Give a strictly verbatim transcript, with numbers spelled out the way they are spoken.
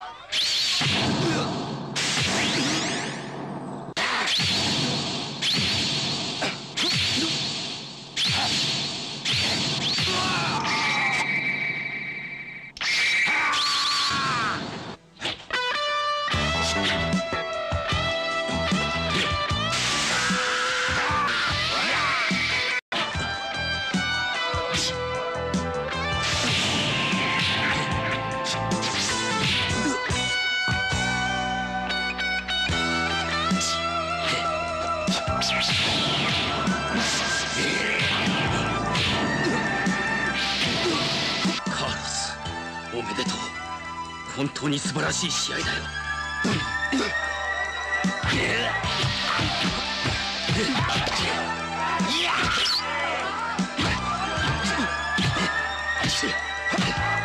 カーロス、おめでとう。本当に素晴らしい試合だよ。いや